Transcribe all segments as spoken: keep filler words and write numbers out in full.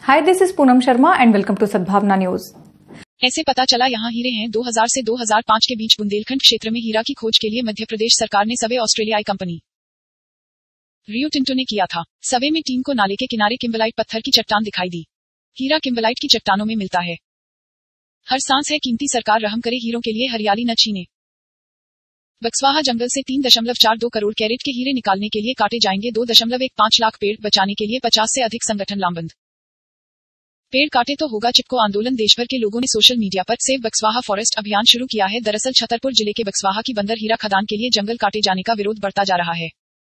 Hi, this is Poonam Sharma and welcome to Sadbhawna News. ऐसे पता चला यहाँ हीरे हैं। दो हज़ार से दो हज़ार पाँच के बीच बुंदेलखंड क्षेत्र में हीरा की खोज के लिए मध्य प्रदेश सरकार ने सर्वे ऑस्ट्रेलियाई कंपनी रियो टिंटो ने किया था। सर्वे में टीम को नाले के किनारे किम्बलाइट पत्थर की चट्टान दिखाई दी। हीरा किम्बलाइट की चट्टानों में मिलता है। हर सांस है कीमती, सरकार रहम करे, हीरों के लिए हरियाली न छीने। बक्सवाहा जंगल से तीन दशमलव चार दो करोड़ कैरेट के हीरे निकालने के लिए काटे जाएंगे दो दशमलव एक पाँच लाख पेड़। बचाने के लिए पचास से अधिक संगठन लामबंद। पेड़ काटे तो होगा चिपको आंदोलन। देशभर के लोगों ने सोशल मीडिया पर सेव बक्सवाहा फॉरेस्ट अभियान शुरू किया है। दरअसल छतरपुर जिले के बक्सवाहा की बंदर हीरा खदान के लिए जंगल काटे जाने का विरोध बढ़ता जा रहा है।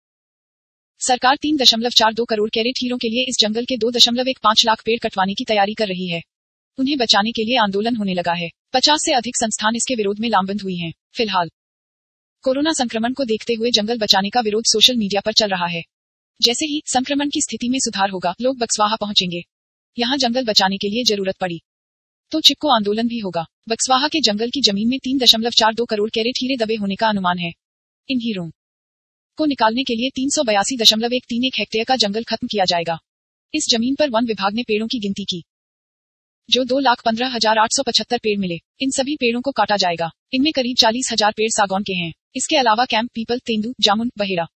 सरकार तीन दशमलव चार दो करोड़ कैरेट हीरों के लिए इस जंगल के दो दशमलव एक पाँच लाख पेड़ कटवाने की तैयारी कर रही है। उन्हें बचाने के लिए आंदोलन होने लगा है। पचास से अधिक संस्थान इसके विरोध में लामबंद हुई हैं। फिलहाल कोरोना संक्रमण को देखते हुए जंगल बचाने का विरोध सोशल मीडिया पर चल रहा है। जैसे ही संक्रमण की स्थिति में सुधार होगा, लोग बक्सवाहा पहुंचेंगे। यहाँ जंगल बचाने के लिए जरूरत पड़ी तो चिपको आंदोलन भी होगा। बक्सवाहा के जंगल की जमीन में तीन दशमलव चार दो करोड़ कैरेट हीरे दबे होने का अनुमान है। इन हीरों को निकालने के लिए तीन सौ बयासी दशमलव एक तीन एक हेक्टेयर का जंगल खत्म किया जाएगा। इस जमीन पर वन विभाग ने पेड़ों की गिनती की, जो दो लाख पंद्रह हजार आठ सौ पचहत्तर पेड़ मिले। इन सभी पेड़ों को काटा जाएगा। इनमें करीब चालीस हजार पेड़ सागौन के हैं। इसके अलावा कैंप, पीपल, तेंदू, जामुन, बहेरा,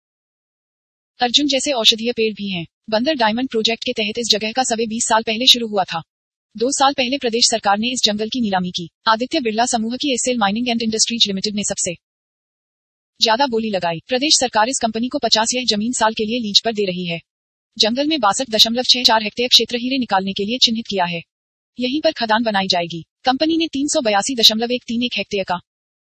अर्जुन जैसे औषधीय पेड़ भी हैं। बंदर डायमंड प्रोजेक्ट के तहत इस जगह का सर्वे बीस साल पहले शुरू हुआ था। दो साल पहले प्रदेश सरकार ने इस जंगल की नीलामी की। आदित्य बिरला समूह की SL mining and industries limited ने सबसे ज्यादा बोली लगाई। प्रदेश सरकार इस कंपनी को पचास यह जमीन साल के लिए लीज पर दे रही है। जंगल में बासठ दशमलव छह चार हेक्टेयर क्षेत्र हीरे निकालने के लिए चिन्हित किया है। यहीं पर खदान बनाई जाएगी। कंपनी ने तीन सौ बयासी दशमलव एक तीन एक हेक्टेयर का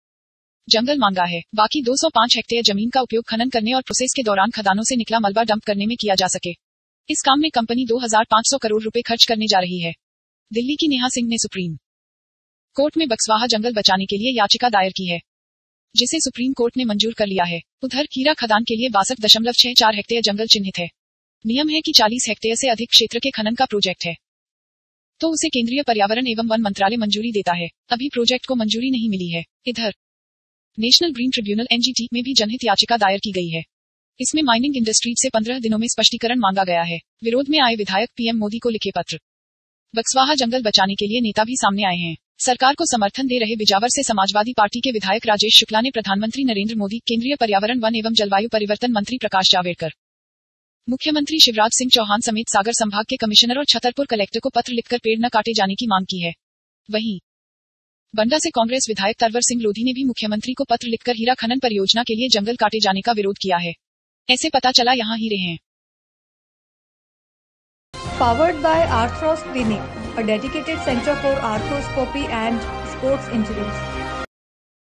जंगल मांगा है। बाकी दो सौ पाँच हेक्टेयर जमीन का उपयोग खनन करने और प्रोसेस के दौरान खदानों से निकला मलबा डंप करने में किया जा सके। इस काम में कंपनी दो हज़ार पाँच सौ करोड़ रुपए खर्च करने जा रही है। दिल्ली की नेहा सिंह ने सुप्रीम कोर्ट में बक्सवाहा जंगल बचाने के लिए याचिका दायर की है, जिसे सुप्रीम कोर्ट ने मंजूर कर लिया है। उधर हीरा खदान के लिए बासठ दशमलव छह चार हेक्टेयर जंगल चिन्हित है। नियम है कि चालीस हेक्टेयर से अधिक क्षेत्र के खनन का प्रोजेक्ट है तो उसे केंद्रीय पर्यावरण एवं वन मंत्रालय मंजूरी देता है। अभी प्रोजेक्ट को मंजूरी नहीं मिली है। इधर नेशनल ग्रीन ट्रिब्यूनल एनजीटी में भी जनहित याचिका दायर की गई है। इसमें माइनिंग इंडस्ट्रीज से पंद्रह दिनों में स्पष्टीकरण मांगा गया है। विरोध में आए विधायक पीएम मोदी को लिखे पत्र। बक्सवाहा जंगल बचाने के लिए नेता भी सामने आए हैं। सरकार को समर्थन दे रहे बिजावर से समाजवादी पार्टी के विधायक राजेश शुक्ला ने प्रधानमंत्री नरेंद्र मोदी, केंद्रीय पर्यावरण, वन एवं जलवायु परिवर्तन मंत्री प्रकाश जावड़ेकर, मुख्यमंत्री शिवराज सिंह चौहान समेत सागर संभाग के कमिश्नर और छतरपुर कलेक्टर को पत्र लिखकर पेड़ न काटे जाने की मांग की है। वहीं बंडा से कांग्रेस विधायक तरवर सिंह लोधी ने भी मुख्यमंत्री को पत्र लिखकर हीरा खनन परियोजना के लिए जंगल काटे जाने का विरोध किया है। ऐसे पता चला यहाँ हीरे हैं। Powered by Arthros Clinic, a dedicated center for arthroscopy and sports injuries.